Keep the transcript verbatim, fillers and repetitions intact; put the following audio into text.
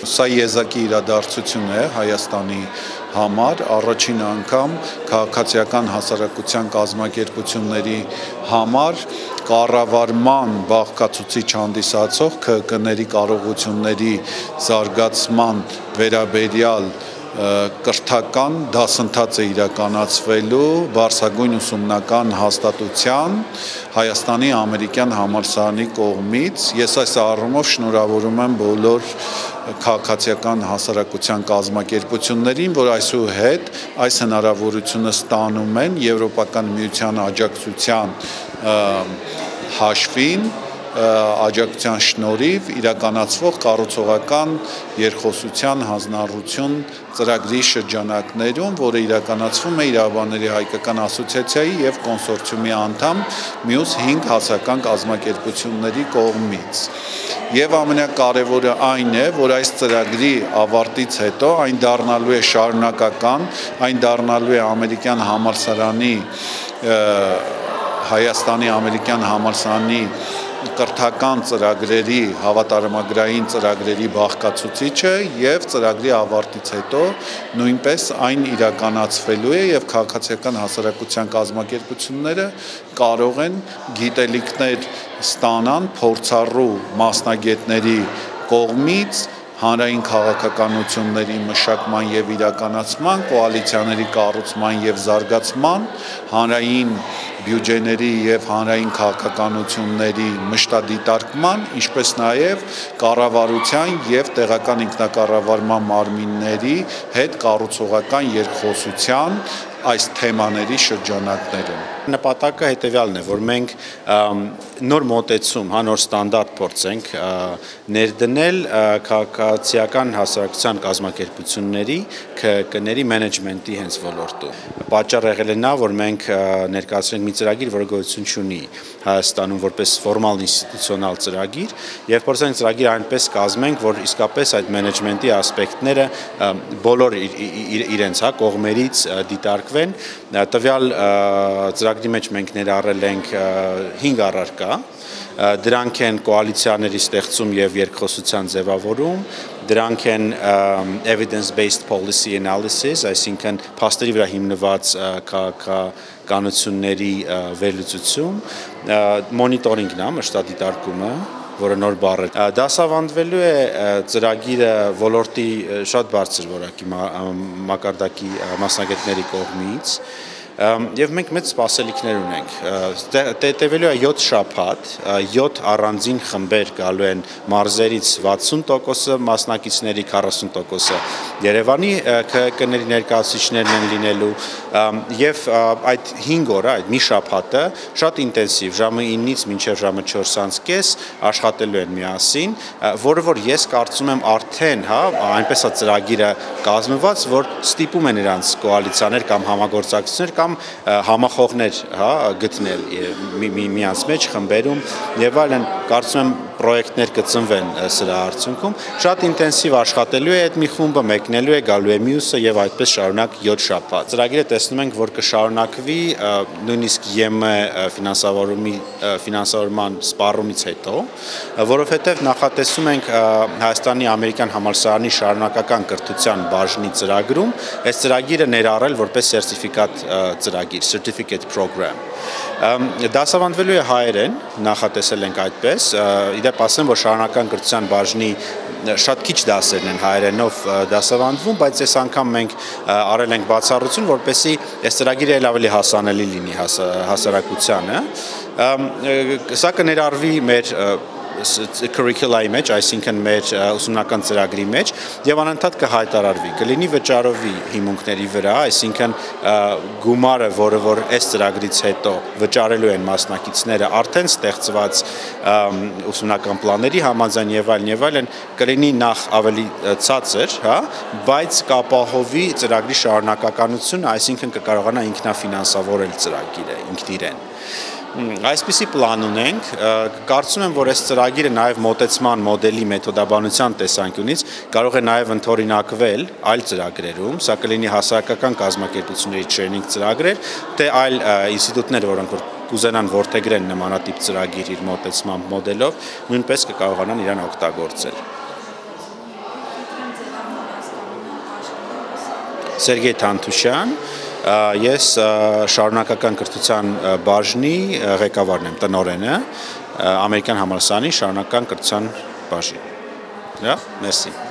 Սա եզակի իրադարձություն է Հայաստանի համար, առաջին անգամ քաղաքացիական հասարակության կազմակերպությունների համար կառավարման բաղկացուցիչ հանդիսացող K K K-ների կարողությունների զարգացման վերաբերյալ կրթական դասընթաց է իրականացվելու բարձրագույն ուսումնական հաստատության Հայաստանի ամերիկյան համալսարանի կողմից։ Ես այս առումով շնորհավորում եմ բոլոր քաղաքացիական հասարակության կազմակերպություններին, որ այսուհետ այս հնարավորությունը ստանում են Եվրոպական միության աջակցության հաշվին աջակցության շնորհիվ իրականացվող կառուցողական երկխոսության հանձնառություն ծրագրի շրջանակներում, որը իրականացվում է Իրավաբանների հայկական ասոցիացիայի եւ կոնսորցիումի անդամ մյուս հինգ հասարակական կազմակերպությունների կողմից։ Եվ ամենակարևորը այն է, որ այս ծրագրի ավարտից հետո այն դառնալու է շարունակական, այն դառնալու է ամերիկյան համալսարանի Հայաստանի ամերիկյան համալսարանի կրթական ծրագրերի, հավատարմագրային ծրագրերի բաղկացուցիչը եւ ծրագրի ավարտից հետո նույնպես այն իրականացվելու է եւ քաղաքացիական հասարակության կազմակերպությունները կարող են գիտելիքներ ստանան փորձառու մասնագետների կողմից հանրային քաղաքականությունների մշակման եւ իրականացման, կոալիցիաների կառուցման եւ զարգացման, հանրային բյուջեների եւ հանրային քաղաքականությունների մշտադիտարկման, ինչպես նաեւ կառավարության եւ տեղական ինքնակառավարման մարմինների հետ կառուցողական երկխոսության այս թեմաների շրջանակներում։ Նպատակը հետևյալն է, որ մենք նոր մոտեցում, նոր ստանդարտ փորձենք ներդնել քաղաքացիական հասարակության կազմակերպությունների K K K-ների մենեջմենտի հենց ոլորտում։ Պատճառը եղել է նա, որ մենք ներկայացրենք մի ծրագիր, որը գոյություն չունի Հայաստանում որպես ֆորմալ ինստիտուցիոնալ ծրագիր, եւ փորձենք ծրագիր այնպես կազմենք, որ իսկապես այդ մենեջմենտի ասպեկտները բոլոր իրենց հա կողմերից դիտարկվեն։ Տվյալ ծրագրի մեջ մենք ներառել ենք հինգ առարկա, դրանք են կոալիցիաների ստեղծում եւ երկխոսության ձևավորում, դրանք են evidence-based policy analysis, այսինքն փաստերի վրա հիմնված քաղաքականությունների վերլուծություն, մոնիտորինգն է, մշտադիտարկումը, որը նոր բառ է։ Դասավանդվելու է ծրագիրը ոլորտի շատ բարձր որակի մակարդակի մասնագետների կողմից եւ մենք մեծ սպասելիքներ ունենք։ Տևելու է յոթ շաբաթ, յոթ առանձին խմբեր գալու են մարզերից վաթսուն տոկոսը, մասնակիցների քառասուն տոկոսը Երևանի K K K-ների ներկայացուցիչներն են լինելու եւ այդ հինգ օրը, այդ մի շաբաթը շատ ինտենսիվ, ժամը ինից մինչեւ ժամը չորսից կես աշխատելու են միասին, որը որ ես կարծում եմ արդեն, հա, այնպես է ծրագիրը կազմված, որ ստիպում են իրանց կոալիցիաներ կամ համագործակցություններ կամ համախոհներ, հա, գտնել միանց մեջ խմբերում եւ այլն, կարծում եմ պրոյեկտներ կծնվեն սրա արդյունքում, շատ ինտենսիվ աշխատելու է այդ մի խումբը, մեկնելու է, գալու է մյուսը եւ այդպես շարունակ յոթ շաբաթ։ Ծրագիրը տեսնում ենք, որ կշարունակվի նույնիսկ Ե M ֆինանսավորումի ֆինանսավորման սպառումից հետո, որովհետեւ նախատեսում ենք Հայաստանի ամերիկյան համալսարանի շարունակական կրթության բաժնի ծրագրում այս ծրագիրը ներառել որպես սերտիֆիկատ ծրագիր, certificate program։ Դասավանդվելու է հայերեն, նախատեսել ենք այդպես, իդեպ ասեմ, որ շարունակական կրթության բաժնի շատ քիչ դասերն են հայերենով դասավանդվում, բայց այս անգամ մենք արել ենք բացառություն, որպեսզի այս ծրագիրը ել ավելի հասանելի լինի հասարակությանը։ Սա կներառվի մեր curricula-ի մեջ, այսինքն մեր ուսումնական ծրագրի մեջ եւ անընդհատ կհայտարարվի, կլինի վճարովի հիմունքների վրա, այսինքն գումարը, որը որ այս ծրագրից հետո վճարելու են մասնակիցները արդեն ստեղծված ուսումնական պլանների համաձայն եւ այլն եւ այլն, կլինի նախ ավելի ցածր, հա, բայց կապահովի ծրագրի շարունակականությունը, այսինքն կկարողանա ինքնաֆինանսավորել ծրագիրը ինքնիրեն։ Այսպիսի պլան ունենք, կարծում եմ, որ այս ծրագիրը նաև մոտեցման մոդելի մեթոդաբանության տեսանկյունից կարող է նաև ընդօրինակվել այլ ծրագրերում, սա կլինի հասարակական կազմակերպությունների training ծրագրեր, թե այլ ինստիտուտներ, որոնք որ կուզենան որդեգրեն նմանատիպ ծրագիր իր մոտեցման մոդելով, նույնպես կկարողանան իրան օգտագործել։ Սերգեյ Թանթուշյան, ես շարունակական կրթության բաժնի ղեկավարն եմ, տնօրենը, Ամերիկյան համալսարանի շարունակական կրթության բաժին։ Լավ, մերսի։